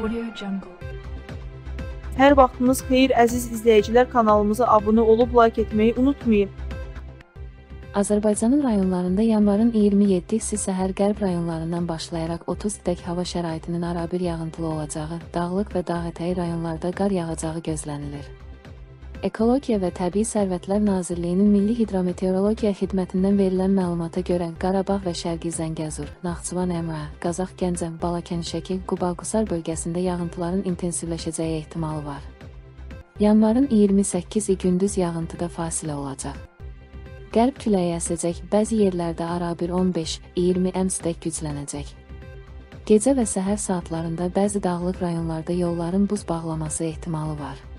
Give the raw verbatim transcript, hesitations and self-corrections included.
Audio Jungle. Hər vaxtınız xeyir əziz izləyicilər, kanalımıza abunə olub like etməyi unutmayın. Azərbaycanın rayonlarında yanvarın iyirmi yeddisi səhər qərb rayonlarından başlayaraq otuz dək hava şəraitinin arabir yağıntılı olacağı, dağlıq və dağətəyi rayonlarda qar yağacağı gözlənilir. Ekologiya və Təbii Sərvətlər Nazirliyinin Milli Hidrometeorologiya Xidmətindən verilən məlumata görə Qarabağ və Şərqi Zəngəzur, Naxçıvan, Əmrah, Qazax, Gəncə, Balakən, Şəki, Quba-Qusar bölgəsində yağıntıların intensivləşəcəyi ehtimalı var. Yanvarın iyirmi səkkizi gündüz yağıntıda fasilə olacaq. Qərb küləyi əsəcək, bəzi yerlərdə arabir on beş iyirmi əmsdək güclənəcək. Gecə və səhər saatlarında bəzi dağlıq rayonlarda yolların buz bağlaması ehtimalı var.